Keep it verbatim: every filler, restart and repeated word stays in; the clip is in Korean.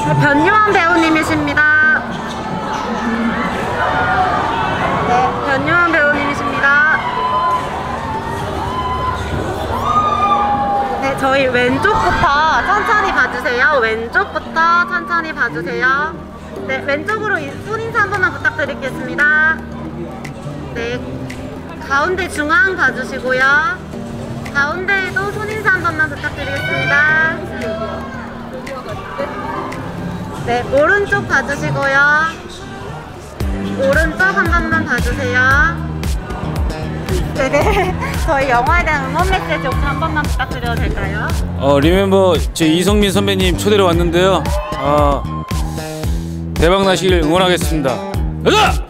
변요한 배우님이십니다. 네, 변요한 배우님이십니다. 네, 저희 왼쪽부터 천천히 봐주세요. 왼쪽부터 천천히 봐주세요. 네, 왼쪽으로 손인사 한 번만 부탁드리겠습니다. 네, 가운데 중앙 봐주시고요. 가운데에도 손인사 한 번만 부탁드리겠습니다. 네, 오른쪽 봐주시고요. 오른쪽 한 번만 봐주세요. 네네. 저희 영화에 대한 응원 메시지 혹시 한 번만 부탁드려도 될까요? 어, 리멤버 제 이성민 선배님 초대로 왔는데요. 어, 대박 나시길 응원하겠습니다. 가자!